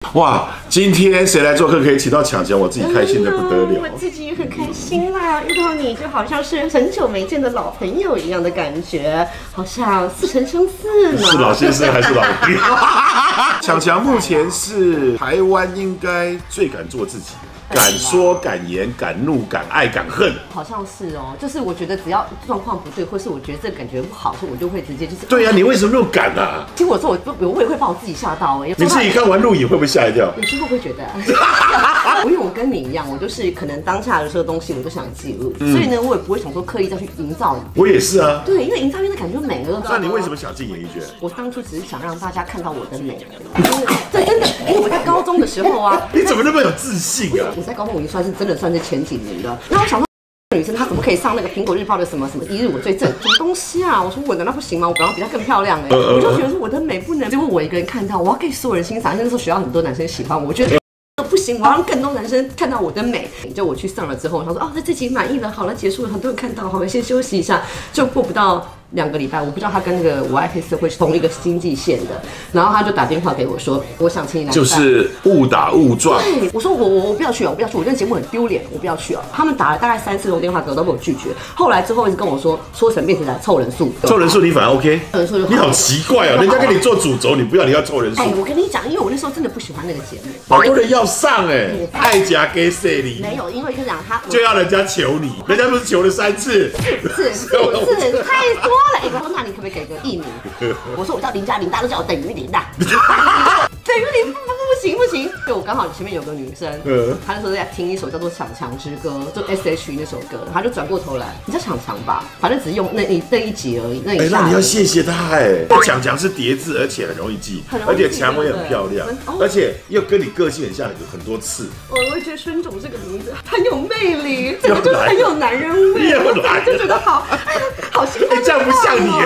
哇，今天谁来做客可以请到强强，我自己开心的不得了。 我自己也很开心啦，遇到你就好像是很久没见的老朋友一样的感觉，好像似曾相识呢。 是老先生还是老朋友？强强目前是台湾应该最敢做自己。敢说敢言敢怒敢爱敢恨， 好像是哦，就是我觉得只要状况不对，或是我觉得这感觉不好，所以我就会直接就是。 对呀，你为什么那么敢啊？ 听我说，我也会把我自己吓到哎。 你自己看完录影会不会吓一跳？ 有时候会觉得，因为我跟你一样，我就是可能当下的这个东西我就想记录，所以呢，我也不会想说刻意再去营造。 我也是啊。 对，因为营造那感觉美了。 那你为什么想进演艺圈？ 我当初只是想让大家看到我的美而已。这真的，因为我在高中的时候啊， 你怎么那么有自信啊？ 我在高中我已经真的算是前几名的。那我想说，女生她怎么可以上那个苹果日报的什么一日我最正？什么东西啊？我说我难道不行吗？我本来比她更漂亮哎，我就觉得说我的美不能，结果我一个人看到，我要给所有人欣赏。那时候学校很多男生喜欢我，我觉得。不行，我要让更多男生看到我的美。就我去上了之后，他说哦，这集满意了，好了，结束了，很多人看到，好，我先休息一下。就过不到2个礼拜，我不知道他跟那个我爱黑社会是同一个经纪线的，然后他就打电话给我说，我想请你来。就是误打误撞。 对，我说我不要去哦，我不要去，我觉得节目很丢脸，我不要去哦。他们打了大概3、4通电话给我，都被我拒绝。后来之后一直跟我说成变成来凑人数， 凑人数你反而 OK， 凑人数你好奇怪哦，人家跟你做主轴，你不要，你要凑人数。 哎，我跟你讲，因为我那时候真的不喜欢那个节目， 好多人要上哎，爱夹给谁你？ 没有，因为就讲他就要人家求你，人家不是求了3次， 4次太多了。哎，我说那你可不可以给个艺名？我说我叫林嘉玲，大家都叫我等于林的。等于零不行，就我刚好前面有个女生，她那时候在听一首叫做《抢强之歌》，就 S.H.E 那首歌，她就转过头来，你叫强强吧，反正只用那一集而已，那一下。 那你要谢谢她哎，强强是叠字，而且很容易记，而且蔷薇很漂亮，而且又跟你个性很像，有很多次。 我会觉得孙总这个名字很有魅力，整个就是很有男人味，就觉得好兴奋。 这样不像你。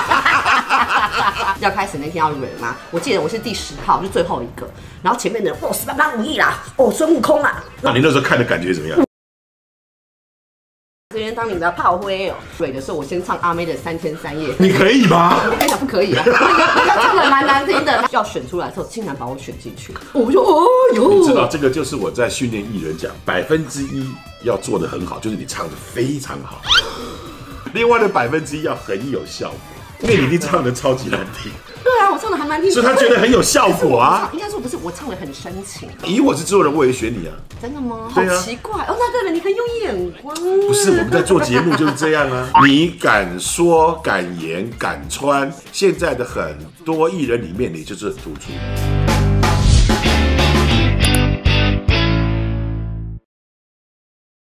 要开始那天要蕊嘛，我记得我是第10号，就最后一个，然后前面的人18般武艺啦，孙悟空啦。 那你那时候看的感觉怎么样？ 这边当你的炮灰哦，蕊的时候我先唱阿妹的《3天3夜》， 你可以吗？ 我跟你讲不可以啊，唱的蛮难听的。要选出来的时候，竟然把我选进去，我就哦哟。 你知道这个就是我在训练艺人讲1%要做的很好，就是你唱的非常好，另外的1%要很有效果。因为你一定唱的超级难听， 对啊，我唱的还蛮听， 所以他觉得很有效果啊。 应该说不是，我唱的很深情。 以我是制作人，我也选你啊。 真的吗？好奇怪哦，那代表你很有眼光。 不是，我们在做节目就是这样啊。你敢说敢言敢穿，现在的很多艺人里面，你就是突出。